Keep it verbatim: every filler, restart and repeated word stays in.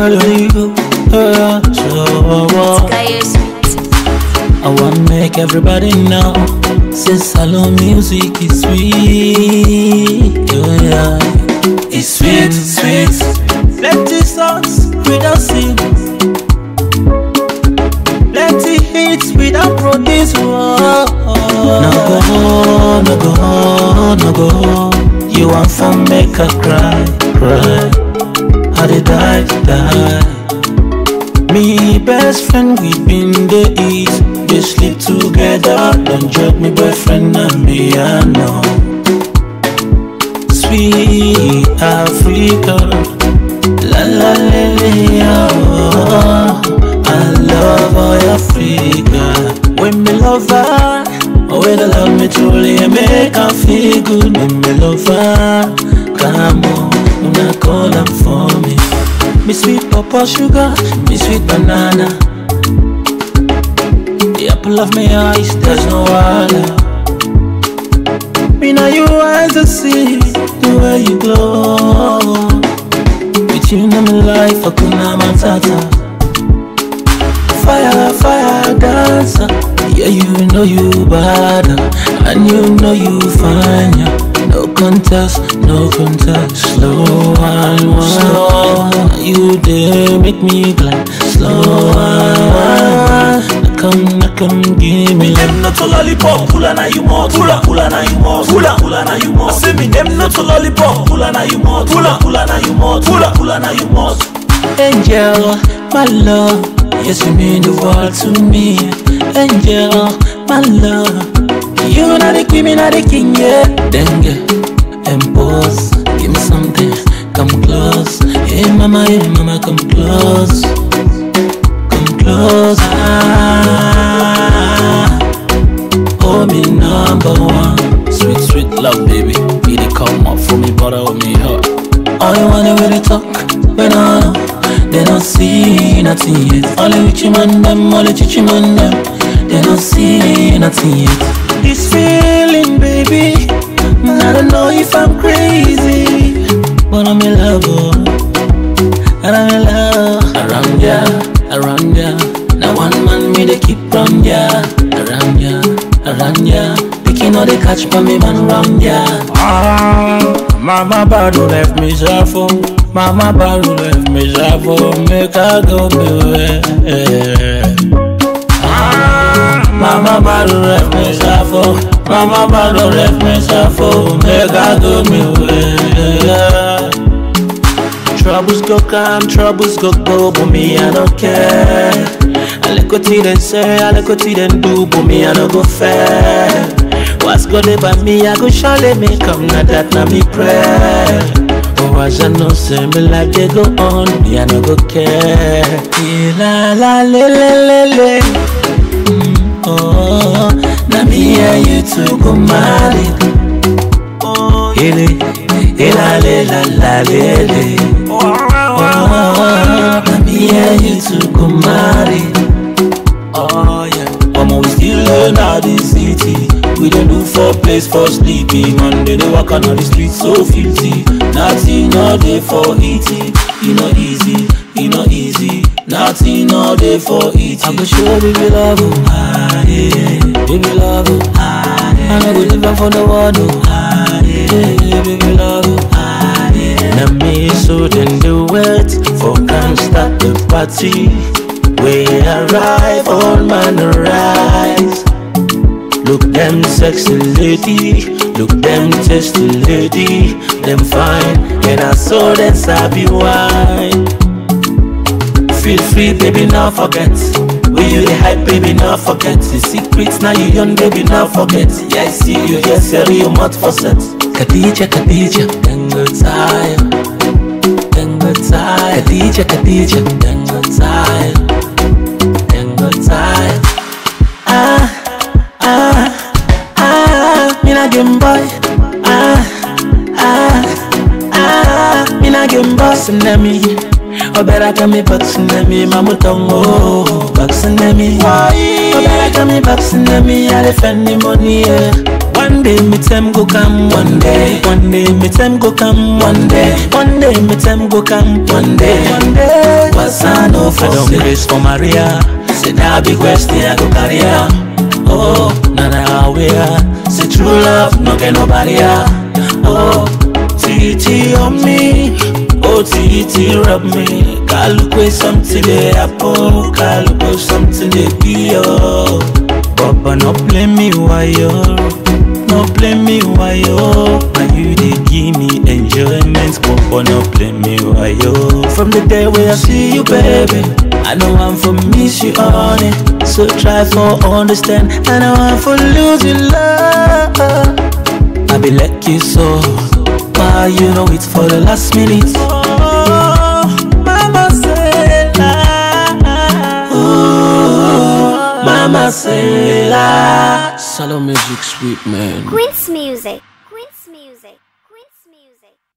follow you. Uh, so I wanna make everybody know, since hello music is sweet. Oh yeah, it's sweet, sweet. Plenty songs without sing, plenty hits without produce. Oh, no go, no go, no go. You want fun, make her cry, cry. How they die, die. Me best friend, we been the east. They sleep together. Don't judge me, boyfriend, and me, I know. Sweet Africa, la la la la, oh, I love all Africa. When me love her, oh, when they love me truly, I make her feel good. When me love her, come on, when I call them for me. Me sweet papa sugar, me sweet banana. The apple of my eyes, there's no other. Me now you eyes to see the way you glow. With you in my life, Hakuna Matata. Fire, fire dancer. Yeah, you know you bad, and you know you fine, yeah. No contest, no contest. Slow and one, slow. You dare make me glad. Slow and one. Come, come, give me. Them not a lollipop, pull na you mouth, pull pull na you mouth, pull pull na you mouth. I say me them not a lollipop, pull na you mouth, pull pull na you mouth, pull pull na you mouth. Angel, my love, yes you mean the world to me. Angel, my love, you not the queen, not the king, yeah. Dengue, impose, give me something, come close. Hey mama, hey mama, come close, come close. Ah, oh me number one, sweet sweet love baby. Be the come up for me, butter with me up. All you wanna really talk, when I know, they don't see nothing yet. Only with you man them, only with you man them. They don't see nothing yet. This feeling, baby, I don't know if I'm crazy, but I'm in love, oh. And I'm in love. Around ya, around ya. Now one man me they keep round ya. Around ya, around ya. Picking all they catch by me man round ya. Ah, Mama Badu left me shuffle. Mama Badu left me shuffle. Make her go away. Mama Badu left me shuffle. Mama Badu left me shuffle. Make her go me away. Troubles go come, troubles go go, but me I don't care. I like what they say, I like what they do, but me I don't go fair. What's good about me, I go surely make come, not that not me pray. Oh, I just know say me life they go on, me I don't go care. La la la la la la. Oh, now me and you two go married. Oh, hele, la la la la la. Oh, now me and you two go married. Oh yeah, I'm always still learn how this city. We don't do for place for sleeping. Monday they walk on the streets so filthy. Nothing all day for eating. You know easy, you know easy. Nothing all day for eating. I go show baby love, oh, ah, yeah. Baby love, oh, ah, yeah. I go live for the world, oh, ah, yeah. Baby love, oh, ah, yeah. Now me so then do it for can't start the party. We arrive, all man arise. Look them sexy lady, look them tasty lady. Them fine, and I saw them sabi wine. Feel free, baby, now forget. Will you the hype, baby, now forget. The secrets, now you young, baby, now forget. Yeah, I see you, yes, you're real mouth for set. Khadija, Khadija, Dango Tire, Dango Tire. Khadija, Khadija, Dango Tire, Dango Tire. Ah, ah, ah, me na game boy. Ah, ah, ah, me na game boss and me. Oh, better come me back to me, Mama Tongo, back to me. Oh, better come me back to me, I defend the money, yeah. One day me time go come, one day. One day me time go come, one day. One day me time go come, one day. One day. What's I know for I don't grace for Maria. Say that big question I go carry her. Oh, nana aware. Say true love no get nobody here. Oh, T T on me. Oh, T T rub me. Can't look with something they happen. Can't look with something they be. Oh, Papa no play me why yo. No play me why yo. Now you they give me enjoyment. Papa no play me why yo. From the day where I see you, baby, I know I'm for miss you on it. So try for understand. I know I'm for losing love. I be like you so. Why you know it's for the last minute. Oh, mama say la. Ooh, mama say la. Solo music sweet man. Queen's music. Queen's music. Queen's music.